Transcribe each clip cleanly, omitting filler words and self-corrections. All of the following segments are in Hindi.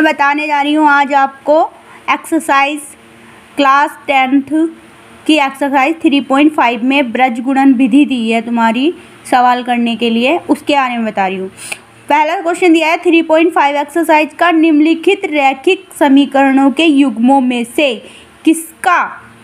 बताने जा रही हूँ आज आपको एक्सरसाइज क्लास 10th की एक्सरसाइज 3.5 में ब्रज गुणन विधि दी है तुम्हारी सवाल करने के लिए, उसके बारे में बता रही हूँ। पहला क्वेश्चन दिया है 3.5 एक्सरसाइज का निम्नलिखित रैखिक समीकरणों के युग्मों में से किसका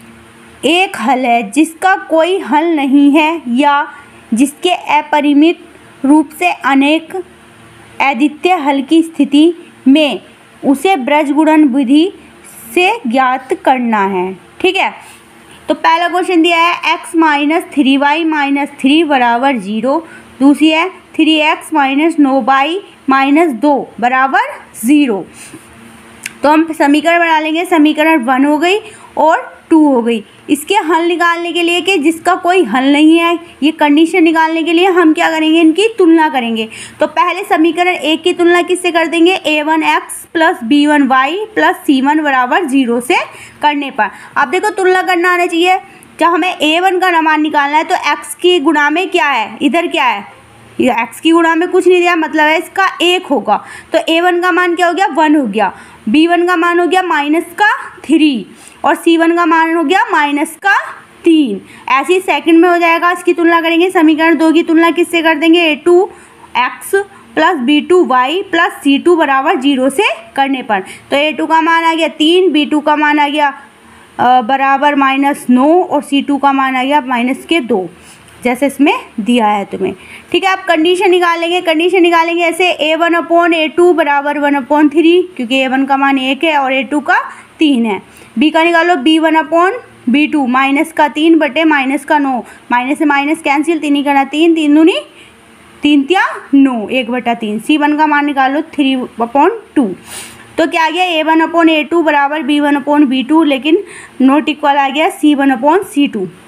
एक हल है जिसका कोई हल नहीं है या जिसके अपरिमित रूप से अनेक अद्वितीय हल की स्थिति में उसे ब्रज गुणन विधि से ज्ञात करना है। ठीक है, तो पहला क्वेश्चन दिया है x माइनस 3y माइनस 3 बराबर 0। दूसरी है 3x माइनस 9y माइनस 2 बराबर 0। तो हम समीकरण बना लेंगे। समीकरण 1 हो गई और 2 हो गई। इसके हल निकालने के लिए कि जिसका कोई हल नहीं है, ये कंडीशन निकालने के लिए हम क्या करेंगे, इनकी तुलना करेंगे। तो पहले समीकरण 1 की तुलना किससे कर देंगे, a1x plus b1y plus c1 बराबर 0 से करने पर। अब देखो तुलना करना आना चाहिए। जब हमें a1 का मान निकालना है तो x की गुणा में क्या है, इधर क्या है, ये x की गुणा में कुछ नहीं दिया, मतलब है इसका 1 होगा। तो a1 का मान क्या हो गया, 1 हो गया। b1 का मान हो गया माइनस का 3 और c1 का मान हो गया माइनस का 3। ऐसे ही सेकंड में हो जाएगा। इसकी तुलना करेंगे। समीकरण 2 की तुलना किससे कर देंगे, a2x plus b2y plus c2 बराबर 0 से करने पर। तो a2 का मान आ गया 3, b2 का मान आ गया बराबर माइनस 9 और c2 का मान आ गया माइनस के 2, जैसे इसमें दिया है तुम्हें। ठीक है, आप कंडीशन निकालेंगे। कंडीशन निकालेंगे ऐसे a1 अपॉन a2 बराबर 1/3, क्योंकि a1 का मान 1 है और a2 का 3 है। b का निकालो b1 अपॉन b2 माइनस का 3 बटे माइनस का 9, माइनस से माइनस कैंसिल, 3 ही करना 3, 3 दूनी 3 तिया 9, 1/3। c1 का मान निकालो 3/2। तो क्या आ गया, a1 अपॉन a2 बराबर b1 अपॉन b2, लेकिन नोट इक्वल आ गया c1 अपॉन c2।